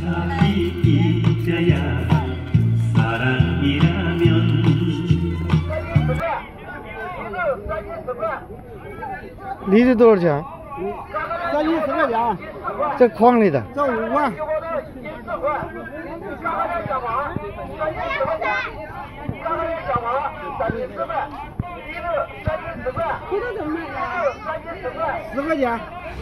梨子多少钱？ 这10块钱。 这筐里的。 这5块。10块钱。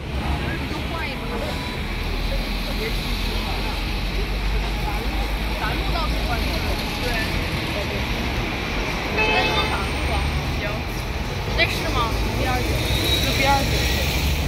那是吗？边儿就边儿去。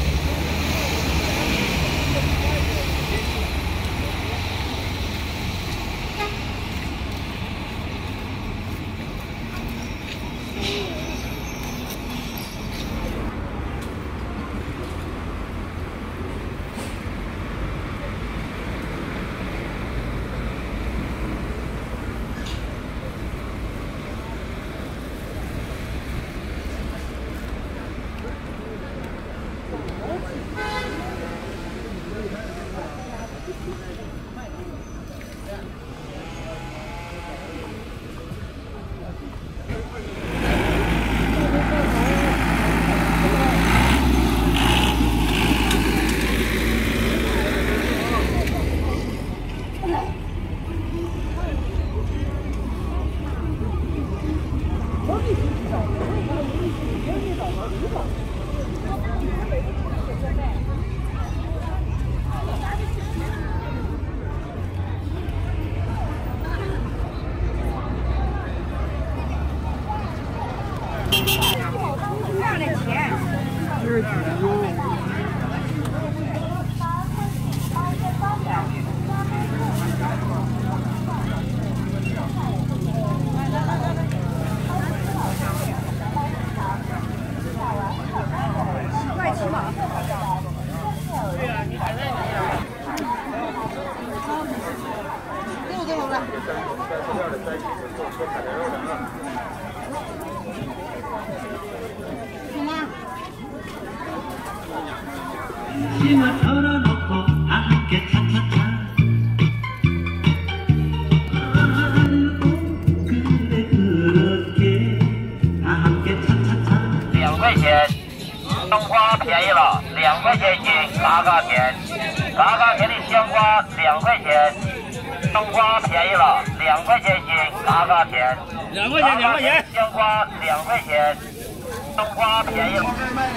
2块钱，香瓜便宜了，2块钱一斤，嘎嘎甜，嘎嘎甜的香瓜2块钱，香瓜便宜了，2块钱一斤，嘎嘎甜，2块钱，2块钱，香瓜2块钱，香瓜便宜了。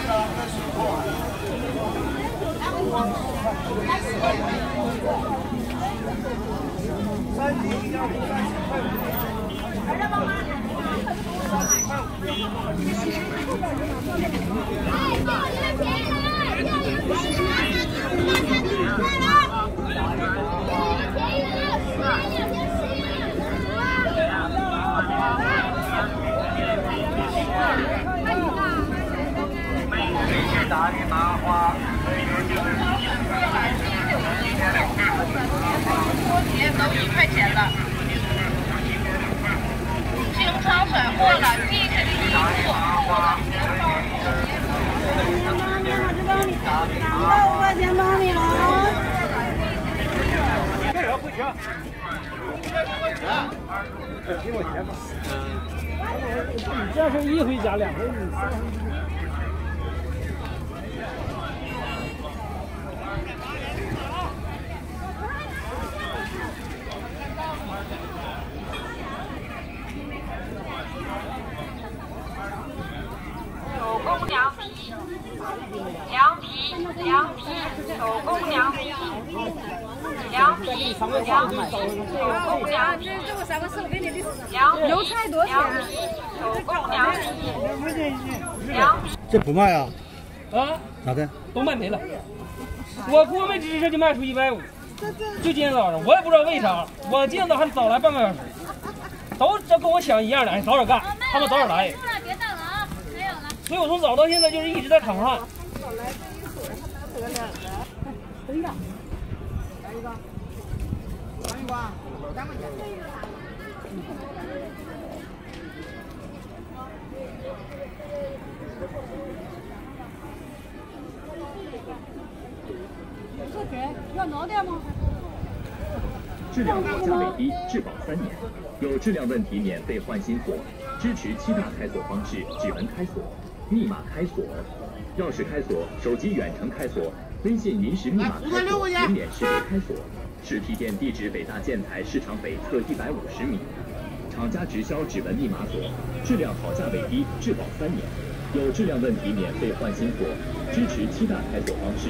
锅贴都1块钱了。京超水货了，地铁的衣服。 5块钱帮你了。 这个不行。给我钱吧。你这是1回加2回3。 手工凉皮，凉皮，手工凉皮，凉皮，手工凉皮，这个3个是我给你的。油菜多少钱？手工凉皮，凉皮。 这不卖啊？ 啊？ 咋的？ 都卖没了。我过没吱吱就卖出150，就今天早上，我也不知道为啥，我今天早上早来半个小时，这跟我想一样的，哎，早点干，他们早点来。 别等了啊，没有了。 所以我从早到现在就是一直在淌汗。 等一个，来一个，黄一瓜，3块钱。这给要挠点吗？ 质量好价为低，质保3年。有质量问题免费换新锁，支持7大开锁方式：指纹开锁、密码开锁、钥匙开锁、手机远程开锁、微信临时密码开锁、人脸识别开锁。实体店地址：北大建材市场北侧150米。厂家直销指纹密码锁，质量好价为低，质保3年。有质量问题免费换新锁，支持7大开锁方式。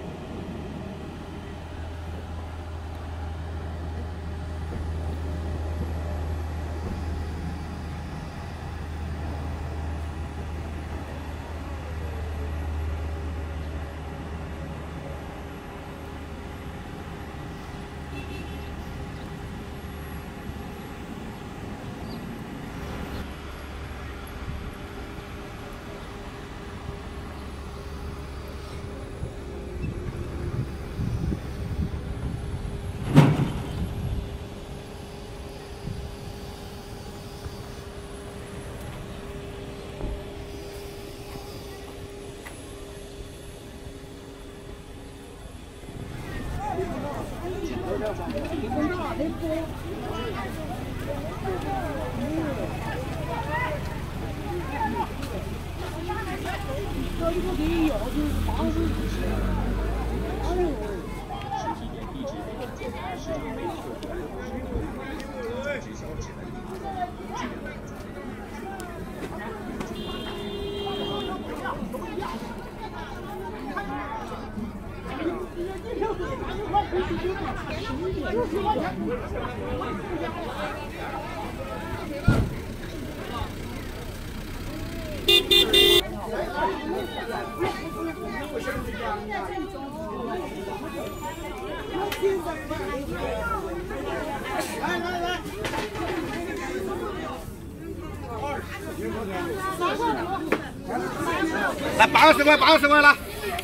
来80块，80块了。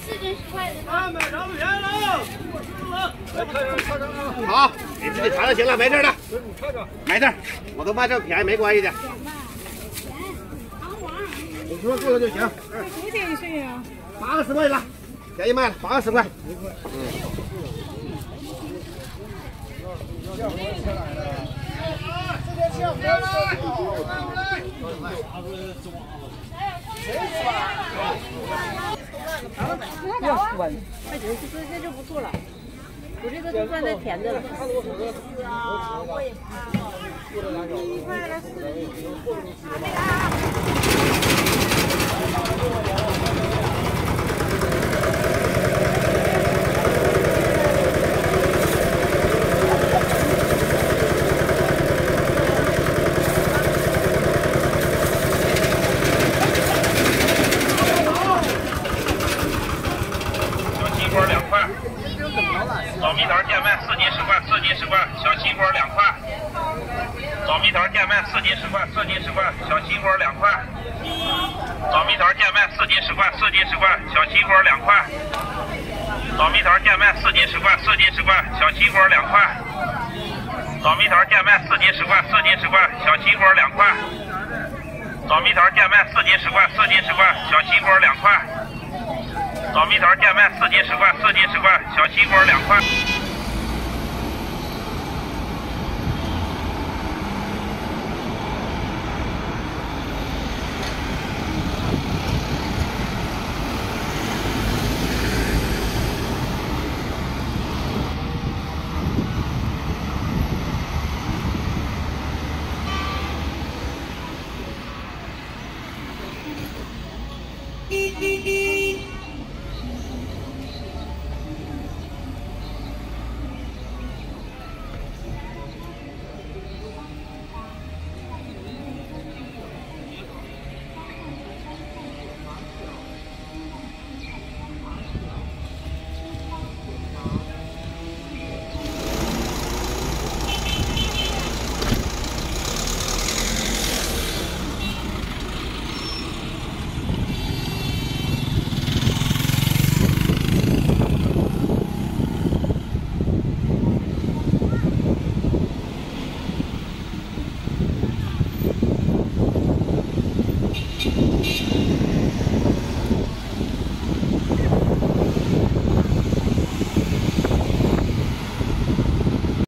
好，你自己尝就行了，没事的。没事，我都卖这么便宜没关系的。你说够了就行。 多点一岁呀 80块了，便宜卖了，80块。 要酸，还行，这就不错了。我这个就算是甜的了。啊，我也怕了。1块了枣蜜桃电麦4斤10块，4斤10块，小西瓜2块。枣蜜桃电麦4斤10块，4斤10块，小西瓜2块。枣蜜桃电麦4斤10块，4斤10块，小西瓜2块。枣蜜桃电麦4斤10块，4斤10块，小西瓜2块。枣蜜桃电麦4斤10块，4斤10块，小西瓜2块。枣蜜桃电麦4斤10块，4斤10块，小西瓜2块。枣蜜桃电麦4斤10块，4斤10块，小西瓜2块。